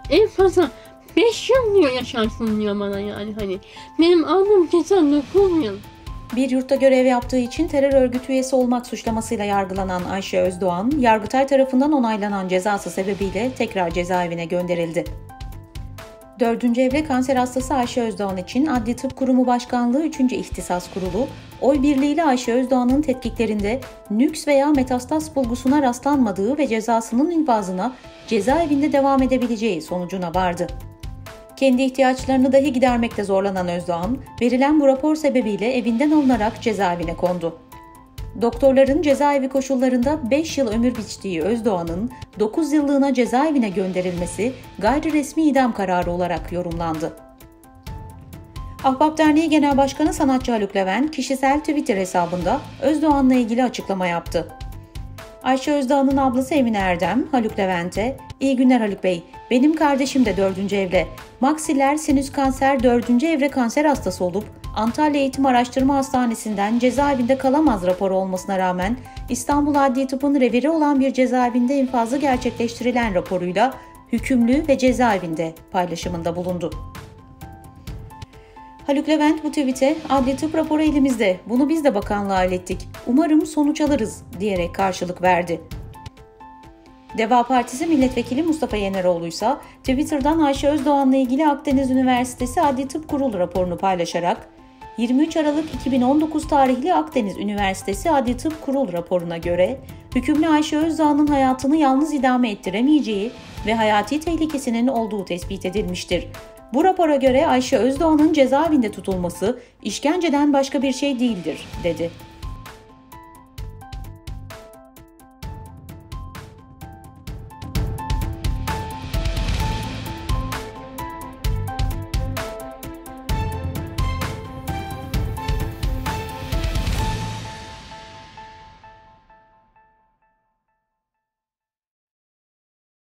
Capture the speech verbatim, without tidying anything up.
En fazla beş yıl diyor yaşarsın diyor bana yani hani. Benim aldığım ceza dokuz yıl. Bir yurtta görev yaptığı için terör örgütü üyesi olmak suçlamasıyla yargılanan Ayşe Özdoğan, Yargıtay tarafından onaylanan cezası sebebiyle tekrar cezaevine gönderildi. Dördüncü evre kanser hastası Ayşe Özdoğan için Adli Tıp Kurumu Başkanlığı üçüncü İhtisas Kurulu, oy birliğiyle Ayşe Özdoğan'ın tetkiklerinde nüks veya metastaz bulgusuna rastlanmadığı ve cezasının infazına cezaevinde devam edebileceği sonucuna vardı. Kendi ihtiyaçlarını dahi gidermekte zorlanan Özdoğan, verilen bu rapor sebebiyle evinden alınarak cezaevine kondu. Doktorların cezaevi koşullarında beş yıl ömür biçtiği Özdoğan'ın dokuz yıllığına cezaevine gönderilmesi gayri resmi idam kararı olarak yorumlandı. Ahbap Derneği Genel Başkanı sanatçı Haluk Levent kişisel Twitter hesabında Özdoğan'la ilgili açıklama yaptı. Ayşe Özdoğan'ın ablası Emine Erdem, Haluk Levent'e "İyi günler Haluk Bey, benim kardeşim de dördüncü evre, maksiler sinüs kanser dördüncü evre kanser hastası olup Antalya Eğitim Araştırma Hastanesi'nden cezaevinde kalamaz raporu olmasına rağmen İstanbul Adli Tıp'ın reviri olan bir cezaevinde infazı gerçekleştirilen raporuyla hükümlü ve cezaevinde" paylaşımında bulundu. Haluk Levent bu tweet'e "Adli tıp raporu elimizde, bunu biz de bakanlığa ilettik, umarım sonuç alırız" diyerek karşılık verdi. Deva Partisi Milletvekili Mustafa Yeneroğlu ise Twitter'dan Ayşe Özdoğan'la ilgili Akdeniz Üniversitesi Adli Tıp Kurulu raporunu paylaşarak yirmi üç Aralık iki bin on dokuz tarihli Akdeniz Üniversitesi Adli Tıp Kurulu raporuna göre hükümlü Ayşe Özdoğan'ın hayatını yalnız idame ettiremeyeceği ve hayati tehlikesinin olduğu tespit edilmiştir. Bu rapora göre Ayşe Özdoğan'ın cezaevinde tutulması işkenceden başka bir şey değildir, dedi.